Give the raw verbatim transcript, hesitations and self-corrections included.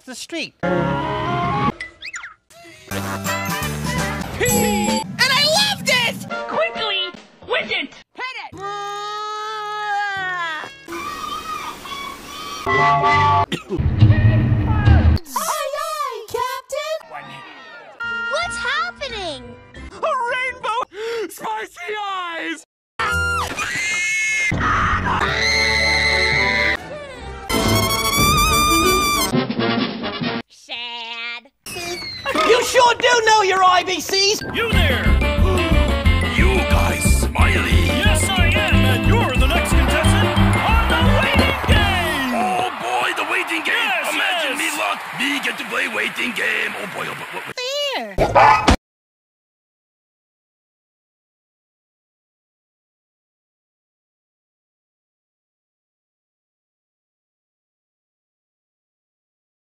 the street. And I loved it! Quickly! With it! Hit it! Aye, aye, Captain! What's happening? A rainbow! Spicy eyes! Sad. You sure do know your I B Cs! You there! You guys, Smiley! Yes, I am, and you're the next contestant on the waiting game! Oh boy, the waiting game! Yes, Imagine yes. me luck! Me get to play waiting game! Oh boy, oh boy, oh boy. There!